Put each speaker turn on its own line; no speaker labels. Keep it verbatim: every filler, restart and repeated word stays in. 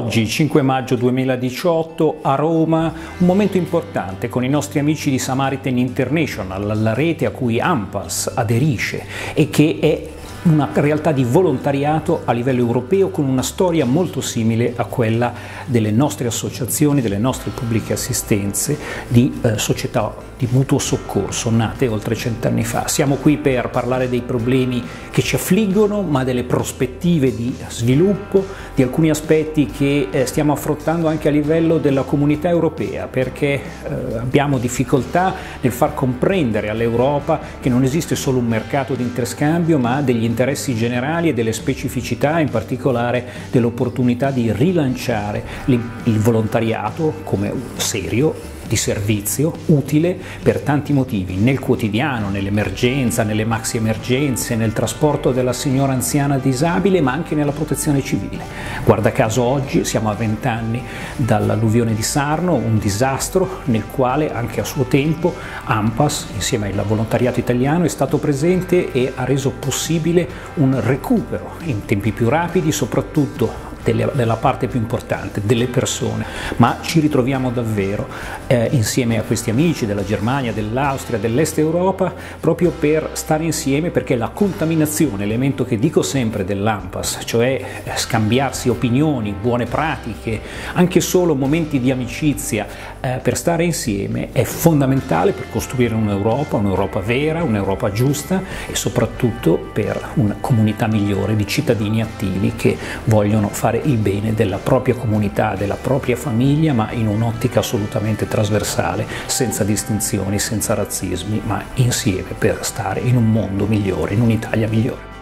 Oggi, cinque maggio duemiladiciotto, a Roma, un momento importante con i nostri amici di Samaritan International, la rete a cui ANPAS aderisce e che è una realtà di volontariato a livello europeo con una storia molto simile a quella delle nostre associazioni, delle nostre pubbliche assistenze di eh, società di mutuo soccorso nate oltre cent'anni fa. Siamo qui per parlare dei problemi che ci affliggono, ma delle prospettive di sviluppo, di alcuni aspetti che eh, stiamo affrontando anche a livello della comunità europea, perché eh, abbiamo difficoltà nel far comprendere all'Europa che non esiste solo un mercato di interscambio, ma degli interessi generali e delle specificità, in particolare dell'opportunità di rilanciare il volontariato come serio, di servizio, utile per tanti motivi, nel quotidiano, nell'emergenza, nelle maxi emergenze, nel trasporto della signora anziana disabile, ma anche nella protezione civile. Guarda caso oggi siamo a vent'anni dall'alluvione di Sarno, un disastro nel quale anche a suo tempo ANPAS, insieme al volontariato italiano, è stato presente e ha reso possibile un recupero in tempi più rapidi, soprattutto della parte più importante, delle persone, ma ci ritroviamo davvero eh, insieme a questi amici della Germania, dell'Austria, dell'Est Europa, proprio per stare insieme, perché la contaminazione, elemento che dico sempre dell'ANPAS, cioè eh, scambiarsi opinioni, buone pratiche, anche solo momenti di amicizia eh, per stare insieme, è fondamentale per costruire un'Europa, un'Europa vera, un'Europa giusta e soprattutto per una comunità migliore di cittadini attivi che vogliono fare il bene della propria comunità, della propria famiglia, ma in un'ottica assolutamente trasversale, senza distinzioni, senza razzismi, ma insieme per stare in un mondo migliore, in un'Italia migliore.